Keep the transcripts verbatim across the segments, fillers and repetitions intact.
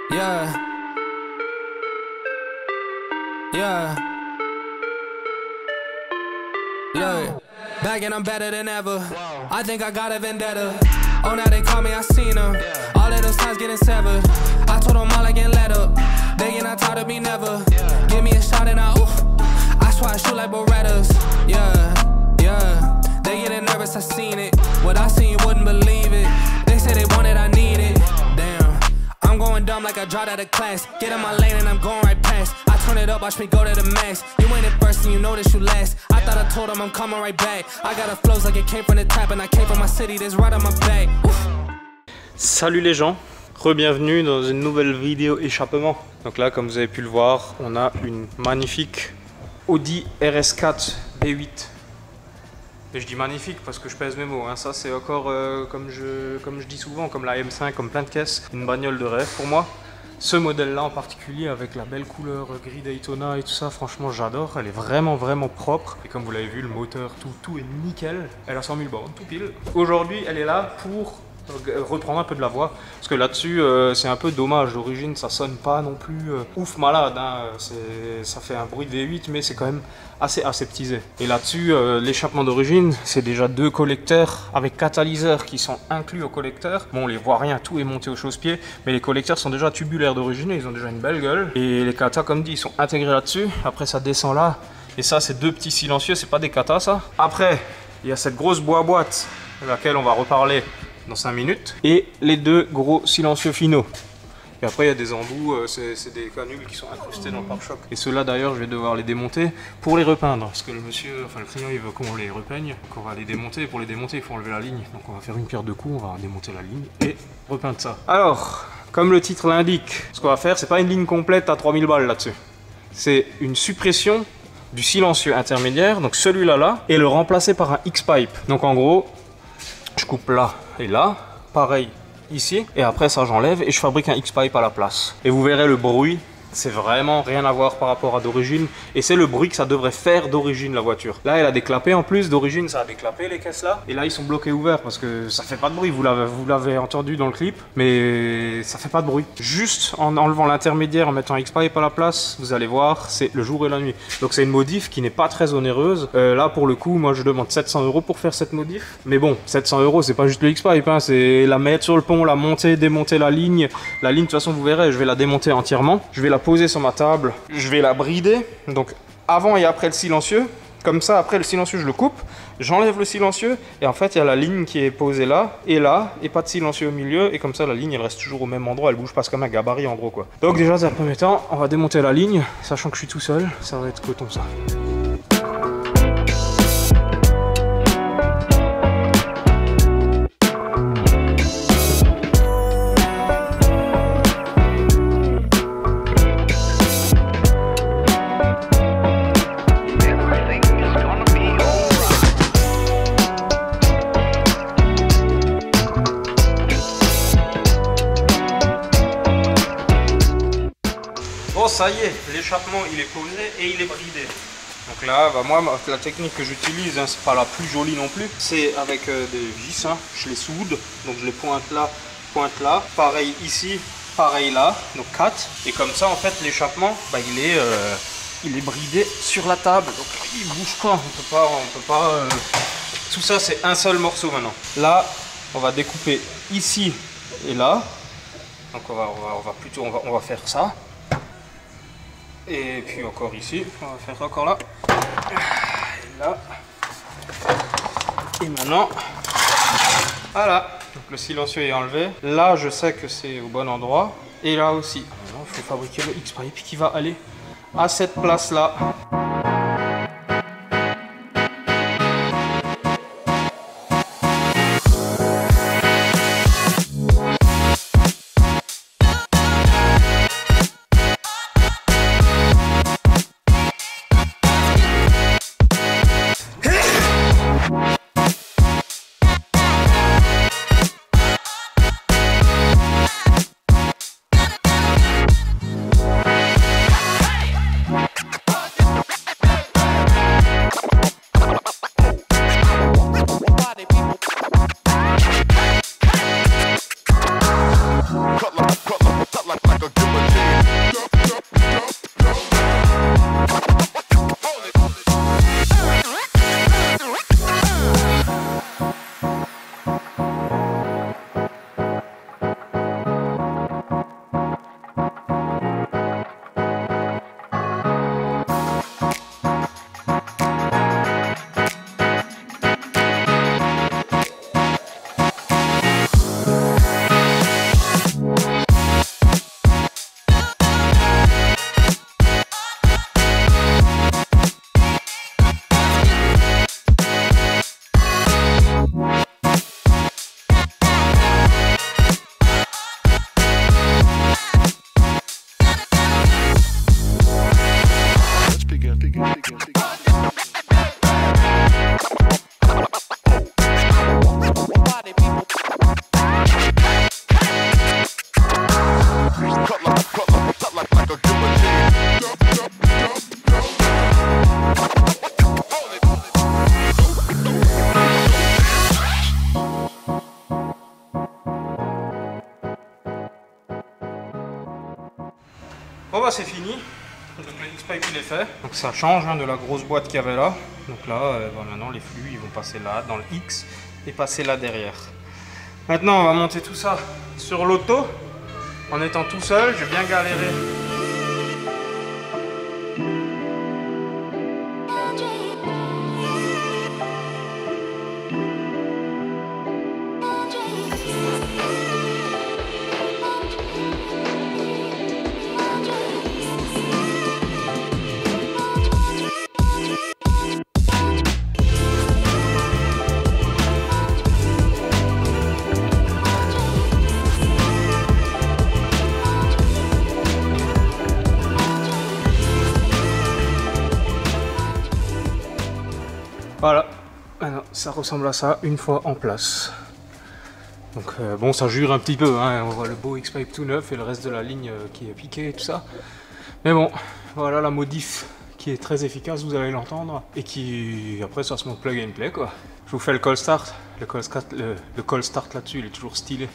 Yeah. Yeah. Look, back and I'm better than ever. I think I got a vendetta. Oh, now they call me, I seen them. All of those times getting severed. I told them all I get let up. They get not tired of me never. Give me a shot and I, ooh. I swear I shoot like Berettas. Yeah, yeah. They getting nervous, I seen it. What I seen, you wouldn't believe it. They say they want it, I need it. Damn, I'm going dumb like I dropped out of class. Get in my lane and I'm going right past. I turn it up, watch me go to the max. You ain't it first and you know that you last. I thought I told them I'm coming right back. I got a flows like it came from the tap. And I came from my city, this right on my back. Oof. Salut les gens, re-bienvenue dans une nouvelle vidéo échappement. Donc là, comme vous avez pu le voir, on a une magnifique Audi R S quatre B huit. Et je dis magnifique parce que je pèse mes mots, hein. Ça c'est encore, euh, comme, je, comme je dis souvent, comme la M cinq, comme plein de caisses, une bagnole de rêve pour moi. Ce modèle-là en particulier, avec la belle couleur gris Daytona et tout ça, franchement j'adore. Elle est vraiment vraiment propre. Et comme vous l'avez vu, le moteur, tout, tout est nickel. Elle a cent mille bornes, tout pile. Aujourd'hui, elle est là pour reprendre un peu de la voix, parce que là-dessus euh, c'est un peu dommage. D'origine ça sonne pas non plus euh, ouf malade, hein. Ça fait un bruit de V huit mais c'est quand même assez aseptisé. Et là-dessus euh, l'échappement d'origine c'est déjà deux collecteurs avec catalyseur qui sont inclus au collecteur. Bon, on les voit rien, tout est monté au chausse-pied, mais les collecteurs sont déjà tubulaires d'origine et ils ont déjà une belle gueule. Et les catas, comme dit, ils sont intégrés là-dessus. Après ça descend là, et ça c'est deux petits silencieux, c'est pas des catas ça. Après il y a cette grosse boîte de laquelle on va reparler dans cinq minutes, et les deux gros silencieux finaux. Et après il y a des embouts, euh, c'est des canules qui sont incrustés dans le pare-choc. Et ceux-là d'ailleurs je vais devoir les démonter pour les repeindre, parce que le monsieur, enfin le client il veut qu'on les repeigne, donc on va les démonter. Pour les démonter il faut enlever la ligne, donc on va faire une pierre deux coups, on va démonter la ligne et repeindre ça. Alors, comme le titre l'indique, ce qu'on va faire, c'est pas une ligne complète à trois mille balles là-dessus, c'est une suppression du silencieux intermédiaire, donc celui-là là, et le remplacer par un X-pipe. Donc en gros, je coupe là et là, pareil ici, et après ça j'enlève et je fabrique un X-pipe à la place. Et vous verrez le bruit, c'est vraiment rien à voir par rapport à d'origine, et c'est le bruit que ça devrait faire d'origine la voiture. Là elle a déclappé en plus, d'origine ça a déclappé les caisses là, et là ils sont bloqués ouverts parce que ça fait pas de bruit, vous l'avez entendu dans le clip, mais ça fait pas de bruit. Juste en enlevant l'intermédiaire, en mettant un X-pipe à la place, vous allez voir, c'est le jour et la nuit. Donc c'est une modif qui n'est pas très onéreuse. Euh, là pour le coup, moi je demande sept cents euros pour faire cette modif, mais bon, sept cents euros c'est pas juste le X-pipe, hein, c'est la mettre sur le pont, la monter, démonter la ligne. La ligne de toute façon vous verrez, je vais la démonter entièrement, je vais la poser sur ma table, je vais la brider, donc avant et après le silencieux, comme ça après le silencieux je le coupe, j'enlève le silencieux, et en fait il y a la ligne qui est posée là et là, et pas de silencieux au milieu, et comme ça la ligne elle reste toujours au même endroit, elle bouge pas, comme un gabarit en gros quoi. Donc déjà dans un premier temps on va démonter la ligne, sachant que je suis tout seul, ça va être coton ça. Bon, ça y est, l'échappement il est posé et il est bridé. Donc là, bah moi, la technique que j'utilise, hein, c'est pas la plus jolie non plus, c'est avec euh, des vis, hein, je les soude, donc je les pointe là, pointe là, pareil ici, pareil là, donc quatre. Et comme ça, en fait, l'échappement, bah, il est, euh, il est bridé sur la table, donc il bouge pas, on peut pas, on peut pas. Euh... Tout ça, c'est un seul morceau maintenant. Là, on va découper ici et là, donc on va, on va, on va plutôt, on va, on va faire ça. Et puis encore ici, on va faire encore là, et là, et maintenant, voilà, donc le silencieux est enlevé, là je sais que c'est au bon endroit, et là aussi. Maintenant il faut fabriquer le X-pipe qui va aller à cette place là. Bon bah c'est fini. Donc le X-Pipe il est fait. Donc ça change hein, de la grosse boîte qu'il y avait là. Donc là, euh, bah, maintenant les flux ils vont passer là, dans le X, et passer là derrière. Maintenant on va monter tout ça sur l'auto. En étant tout seul, j'ai bien galéré. Voilà, alors, ça ressemble à ça une fois en place. Donc euh, bon, ça jure un petit peu, hein. On voit le beau X-Pipe tout neuf et le reste de la ligne euh, qui est piqué et tout ça. Mais bon, voilà la modif qui est très efficace, vous allez l'entendre, et qui après ça se monte plug and play quoi. Je vous fais le call start, le call start, le, le call start là-dessus, il est toujours stylé.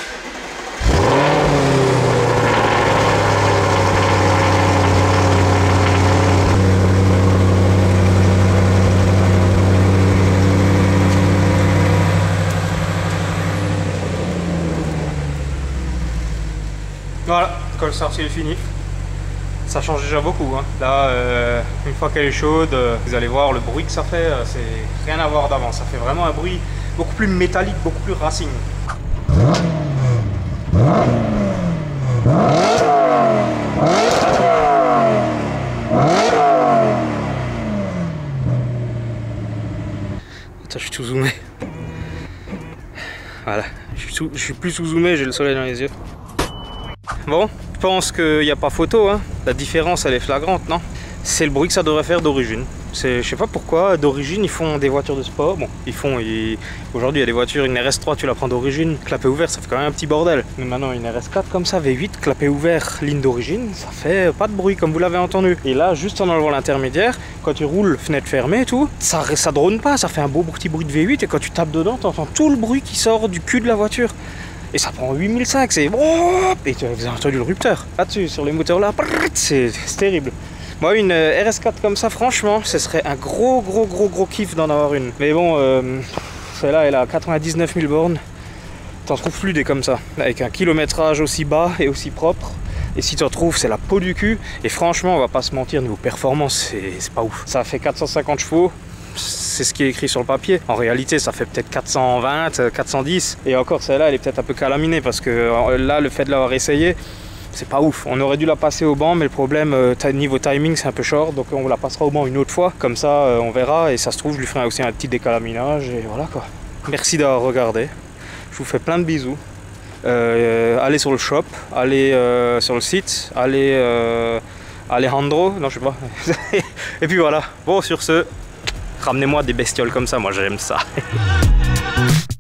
Voilà, call start il est fini. Ça change déjà beaucoup. Hein. Là, euh, une fois qu'elle est chaude, euh, vous allez voir le bruit que ça fait. Euh, c'est rien à voir d'avant. Ça fait vraiment un bruit beaucoup plus métallique, beaucoup plus racing. Attends, je suis tout zoomé. Voilà, je suis, sous, je suis plus sous zoomé, j'ai le soleil dans les yeux. Bon, je pense qu'il n'y a pas photo, hein. La différence elle est flagrante, non? C'est le bruit que ça devrait faire d'origine. Je sais pas pourquoi, d'origine ils font des voitures de sport. Bon, ils font, ils... aujourd'hui il y a des voitures, une R S trois tu la prends d'origine, clapet ouvert ça fait quand même un petit bordel. Mais maintenant une R S quatre comme ça, V huit, clapet ouvert, ligne d'origine, ça fait pas de bruit comme vous l'avez entendu. Et là, juste en enlevant l'intermédiaire, quand tu roules, fenêtre fermée et tout, ça, ça drone pas, ça fait un beau petit bruit de V huit et quand tu tapes dedans, tu entends tout le bruit qui sort du cul de la voiture. Et ça prend huit mille cinq, c'est... Et tu as entendu le rupteur. Là-dessus, sur les moteurs là, c'est terrible. Moi, une R S quatre comme ça, franchement, ce serait un gros, gros, gros, gros kiff d'en avoir une. Mais bon, euh, celle-là, elle a quatre-vingt-dix-neuf mille bornes. T'en trouves plus des comme ça. Avec un kilométrage aussi bas et aussi propre. Et si tu en trouves, c'est la peau du cul. Et franchement, on va pas se mentir, niveau performance, c'est pas ouf. Ça fait quatre cent cinquante chevaux. C'est ce qui est écrit sur le papier. En réalité, ça fait peut-être quatre cent vingt, quatre cent dix. Et encore, celle-là, elle est peut-être un peu calaminée parce que là, le fait de l'avoir essayé, c'est pas ouf. On aurait dû la passer au banc, mais le problème, euh, niveau timing, c'est un peu short. Donc on la passera au banc une autre fois. Comme ça, euh, on verra. Et ça se trouve, je lui ferai aussi un petit décalaminage. Et voilà quoi. Merci d'avoir regardé. Je vous fais plein de bisous. Euh, allez sur le shop, allez euh, sur le site, allez euh, Alejandro, non je sais pas. Et puis voilà. Bon, sur ce, ramenez-moi des bestioles comme ça, moi j'aime ça.